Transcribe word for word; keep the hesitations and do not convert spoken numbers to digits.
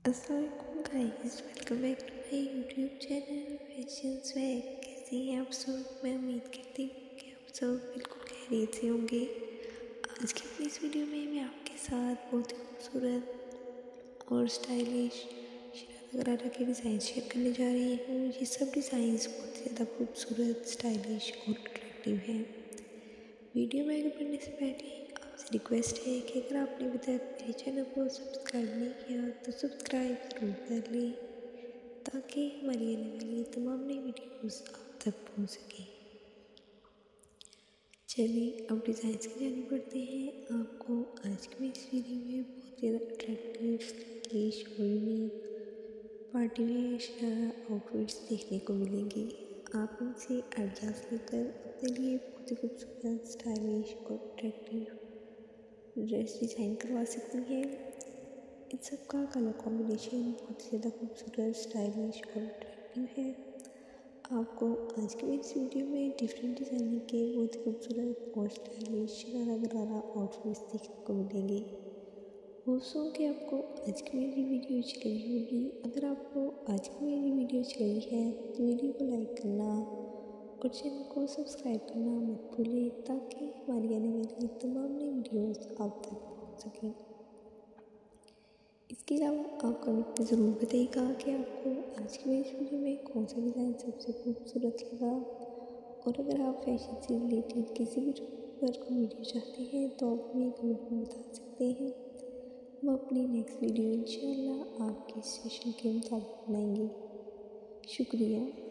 अस्सलाम वालेकुम guys, welcome back to my YouTube channel Fashion Swag. कैसे हैं आप सब? मैं उम्मीद करती हूँ कि आप सब बिल्कुल खैरियत से होंगे। आज की अपनी इस वीडियो में मैं आपके साथ बहुत ही खूबसूरत और स्टाइलिश शरारा गरारा के डिज़ाइन शेयर करने जा रही हूँ। ये सब डिज़ाइंस बहुत ही ज़्यादा खूबसूरत, स्टाइलिश और अट्रैक्टिव हैं। वीडियो में आगे बढ़ने से पहले आपसे रिक्वेस्ट है कि अगर आपने अभी तक मेरे चैनल को सब्सक्राइब नहीं किया तो सब्सक्राइब ज़रूर कर लें, ताकि हमारी आने वाली तमाम नई वीडियोस आप तक पहुंच सकें। चलिए अब डिज़ाइंस की जाने बढ़ते हैं। आपको आज की इस वीडियो में बहुत ज़्यादा अट्रैक्टिव, स्टाइलिश और unique party wear sharara outfits देखने को मिलेंगे। आप इनसे आइडियाज़ लेकर अपने लिए बहुत ही खूबसूरत, स्टाइलिश और अट्रैक्टिव ड्रेस डिज़ाइन करवा सकती हैं। इन सब का कलर कॉम्बिनेशन बहुत ही ज़्यादा खूबसूरत, स्टाइलिश और अट्रैक्टिव है। आपको आज की इस वीडियो में डिफरेंट डिज़ाइनिंग के बहुत ही खूबसूरत और स्टाइलिश शरारा गरारा आउटफिट्स देखने को मिलेंगे। दोस्तों कि आपको आज की मेरी वीडियो अच्छी लगी होगी। अगर आपको आज की मेरी वीडियो अच्छी लगी है तो वीडियो को लाइक करना और चैनल को सब्सक्राइब करना मत भूलें, ताकि हमारी आने वाली तमाम नई वीडियोस आप तक पहुंच सकें। इसके अलावा आप कमेंट में ज़रूर बताइएगा कि आपको आज की मेरी वीडियो में कौन सा डिज़ाइन सबसे खूबसूरत लगा। और अगर आप फैशन से रिलेटेड किसी भी पर कोई वीडियो चाहते हैं तो आप हमें कमेंट में बता सकते हैं। हम अपनी नेक्स्ट वीडियो इंशाल्लाह आपके सजेशन के मुताबिक बनाएंगे। शुक्रिया।